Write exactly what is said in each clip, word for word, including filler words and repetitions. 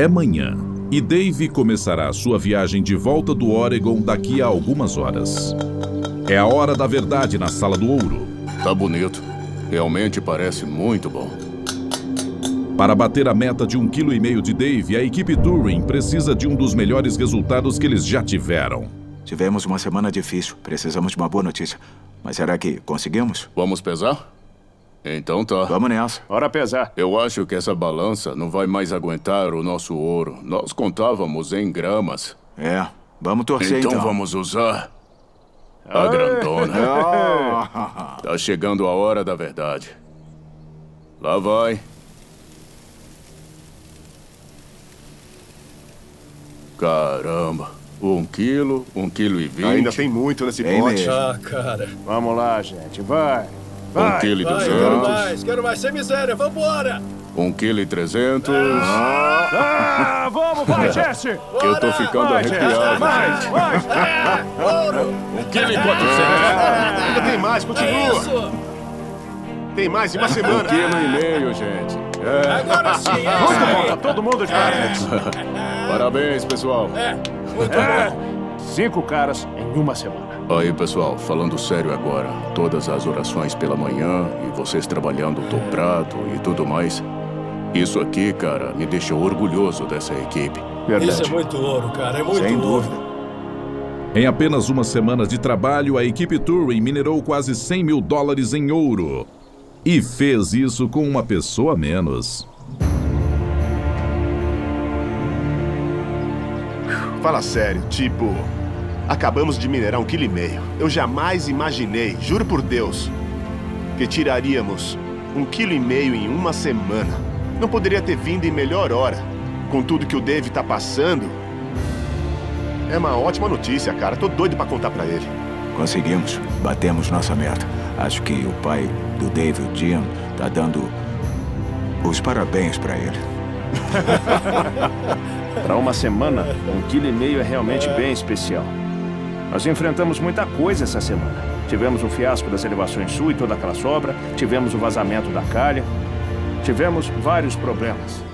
É manhã e Dave começará sua viagem de volta do Oregon daqui a algumas horas. É a hora da verdade na Sala do Ouro. Tá bonito. Realmente parece muito bom. Para bater a meta de um quilo e meio de Dave, a equipe Turing precisa de um dos melhores resultados que eles já tiveram. Tivemos uma semana difícil. Precisamos de uma boa notícia. Mas será que conseguimos? Vamos pesar? Então tá. Vamos nessa. Bora pesar. Eu acho que essa balança não vai mais aguentar o nosso ouro. Nós contávamos em gramas. É, vamos torcer então. Então vamos usar a grandona. Tá chegando a hora da verdade. Lá vai. Caramba. Um quilo, um quilo e vinte. Ainda tem muito nesse Bem pote. mesmo. Ah, cara. Vamos lá, gente. Vai. Vai. Um quilo e Vai, quero duzentos. mais, quero mais. Sem miséria, vambora. Um quilo e trezentos. Ah, vamos, vai, Jesse. Eu tô ficando Vai, Jesse. arrepiado. Mais, mais. Um quilo e quatrocentos. Ainda tem mais, continua. Isso. Tem mais em uma Um semana. quilo e meio, gente. É. Agora sim, é Muito isso bom, aí. tá todo mundo de parabéns. Parabéns, pessoal. É, muito É. bom. Cinco caras em uma semana. Aí, pessoal, falando sério agora, todas as orações pela manhã e vocês trabalhando dobrado e tudo mais, isso aqui, cara, me deixa orgulhoso dessa equipe. Verdade. Isso é muito ouro, cara. É muito Sem ouro. dúvida. Em apenas uma semana de trabalho, a equipe Turing minerou quase cem mil dólares em ouro. E fez isso com uma pessoa a menos. Fala sério, tipo... Acabamos de minerar um quilo e meio. Eu jamais imaginei, juro por Deus, que tiraríamos um quilo e meio em uma semana. Não poderia ter vindo em melhor hora. Com tudo que o Dave tá passando... É uma ótima notícia, cara. Tô doido pra contar pra ele. Conseguimos. Batemos nossa meta. Acho que o pai do Dave, o Jim, tá dando os parabéns pra ele. Para uma semana, um quilo e meio é realmente bem especial. Nós enfrentamos muita coisa essa semana. Tivemos o fiasco das elevações sul e toda aquela sobra. Tivemos o vazamento da calha. Tivemos vários problemas.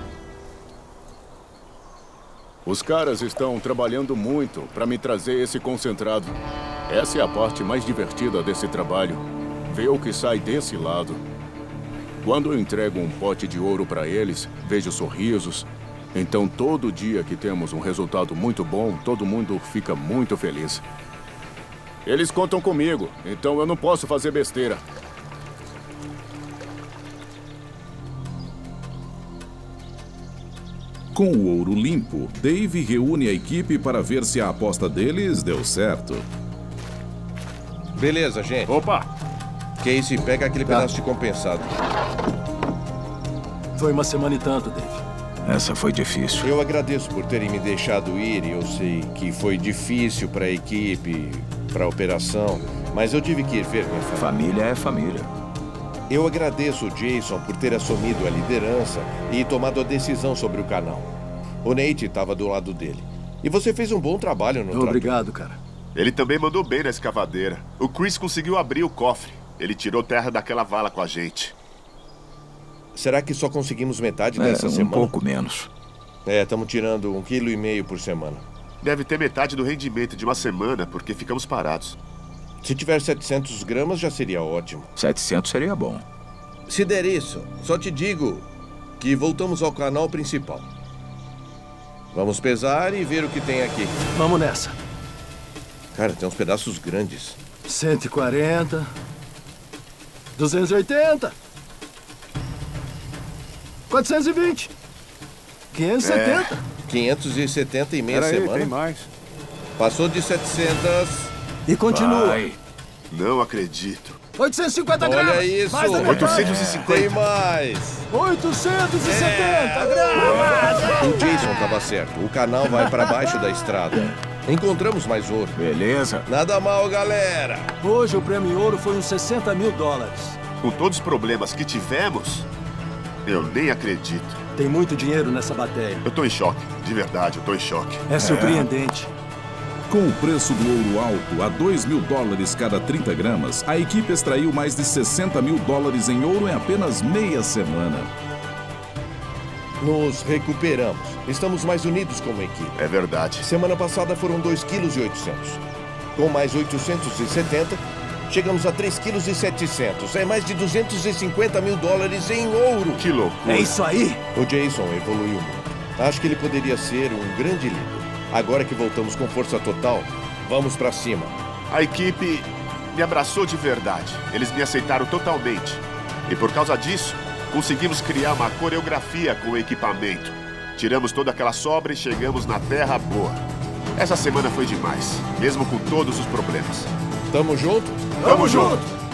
Os caras estão trabalhando muito para me trazer esse concentrado. Essa é a parte mais divertida desse trabalho. Ver o que sai desse lado. Quando eu entrego um pote de ouro para eles, vejo sorrisos. Então, todo dia que temos um resultado muito bom, todo mundo fica muito feliz. Eles contam comigo, então eu não posso fazer besteira. Com o ouro limpo, Dave reúne a equipe para ver se a aposta deles deu certo. Beleza, gente. Opa! Casey, pega aquele pedaço de compensado. Foi uma semana e tanto, Dave. Essa foi difícil. Eu agradeço por terem me deixado ir. Eu sei que foi difícil para a equipe, para a operação, mas eu tive que ir ver minha família. Família é família. Eu agradeço o Jason por ter assumido a liderança e tomado a decisão sobre o canal. O Nate estava do lado dele. E você fez um bom trabalho no trator. Obrigado, cara. Ele também mandou bem na escavadeira. O Chris conseguiu abrir o cofre. Ele tirou terra daquela vala com a gente. Será que só conseguimos metade É, dessa um semana? pouco menos. É, estamos tirando um quilo e meio por semana. Deve ter metade do rendimento de uma semana, porque ficamos parados. Se tiver setecentos gramas, já seria ótimo. setecentos seria bom. Se der isso, só te digo que voltamos ao canal principal. Vamos pesar e ver o que tem aqui. Vamos nessa. Cara, tem uns pedaços grandes. cento e quarenta. duzentos e oitenta. quatrocentos e vinte. quinhentos e setenta. quinhentos e setenta em meia Peraí, semana. tem mais. Passou de setecentos. E continua. Vai. Não acredito. oitocentos e cinquenta gramas. Olha isso. Mais da metade. oitocentos e cinquenta. Tem mais. oitocentos e setenta gramas. O Jason estava certo. O canal vai para baixo da estrada. Encontramos mais ouro. Beleza. Nada mal, galera. Hoje o prêmio em ouro foi uns sessenta mil dólares. Com todos os problemas que tivemos, eu nem acredito. Tem muito dinheiro nessa bateria. Eu tô em choque. De verdade, eu tô em choque. É surpreendente. Com o preço do ouro alto a dois mil dólares cada trinta gramas, a equipe extraiu mais de sessenta mil dólares em ouro em apenas meia semana. Nos recuperamos. Estamos mais unidos como equipe. É verdade. Semana passada foram dois vírgula oitocentos quilos. Com mais oitocentos e setenta, chegamos a três vírgula setecentos quilos. É mais de duzentos e cinquenta mil dólares em ouro. Que loucura. É isso aí. O Jason evoluiu muito. Acho que ele poderia ser um grande líder. Agora que voltamos com força total, vamos pra cima. A equipe me abraçou de verdade. Eles me aceitaram totalmente. E por causa disso, conseguimos criar uma coreografia com o equipamento. Tiramos toda aquela sobra e chegamos na terra boa. Essa semana foi demais, mesmo com todos os problemas. Tamo junto? Tamo junto!